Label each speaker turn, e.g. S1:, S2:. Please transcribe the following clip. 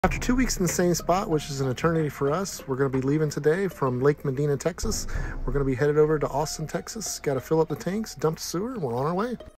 S1: After 2 weeks in the same spot, which is an eternity for us, we're going to be leaving today from Lake Medina, Texas. We're going to be headed over to Austin, Texas. Got to fill up the tanks, dump the sewer, and we're on our way.